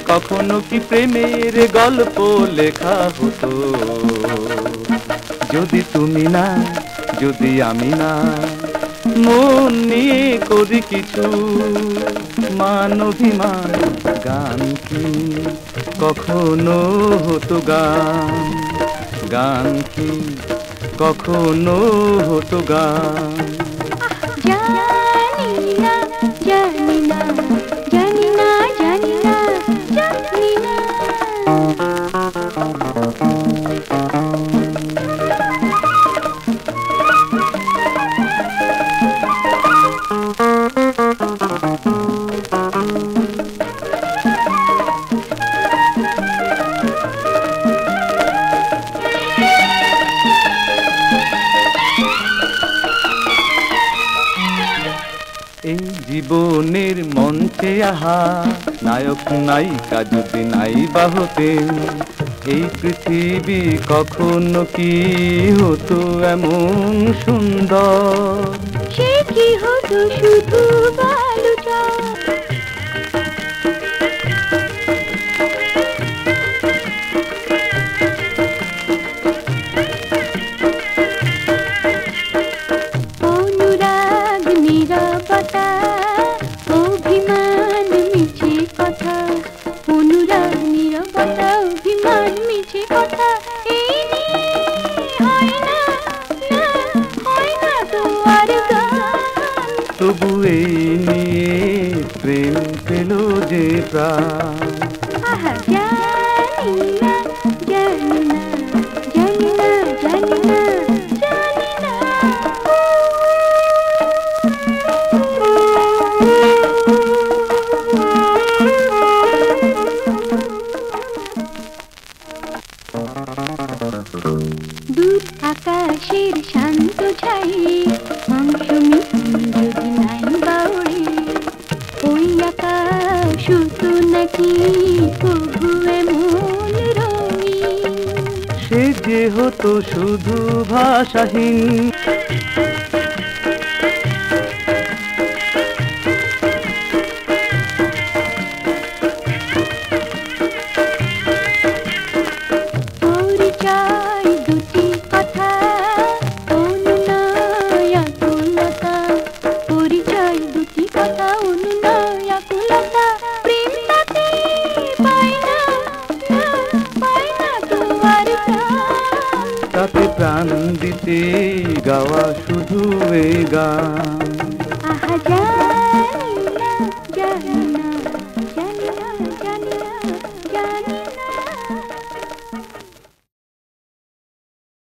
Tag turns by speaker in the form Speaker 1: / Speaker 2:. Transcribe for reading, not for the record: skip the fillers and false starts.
Speaker 1: কখনো কি প্রেমের গল্প লেখা হতো, যদি তুমি না, যদি আমি না মন নিয়ে করি কিছু মান অভিমান, গান কি কখনো হতো গান, গান কি কখনো হতো গান।
Speaker 2: জানি না, জানি না, জানি না, জানি না, জানি না।
Speaker 1: এই জীবনের মঞ্চে আহা নায়ক নায়িকা যদি নাই বা হতেন, এই পৃথিবী কখনো কি হতো এমন সুন্দর।
Speaker 2: সে কি হতো শুধু বালুচা, অনুরাগ নীরবতা, অভিমান মিছে কথা, অনুরাগ নীরবতা, অভিমান মিছে কথা। এই নিয়ে হয় না, না হয় না তো আর গান।
Speaker 1: তবু এই নিয়ে প্রেম পেল যে প্রাণ।
Speaker 2: আহা জানি না, জানি না, জানি না, জানি না, জানি না। দূর আকাশের শান্ত ছাই মাংস মিছিল যদি নাই বাউড়ে, ওই আকাশ তো নাকি কভু এমন রঙিন।
Speaker 1: সে যে হতো শুধু ভাষাহীন,
Speaker 2: পরিচয় দুটি কথা, অনুনয় আকুলতা, পরিচয় দুটি কথা, অনুনয় আকুলতা। প্রেম তাতে পায় না, না পায় না তো আর প্রাণ।
Speaker 1: তাতে প্রাণ দিতে গাওয়া শুধু এই গান।
Speaker 2: আহা জানি না, জানি না, জানি না, জানি না, জানি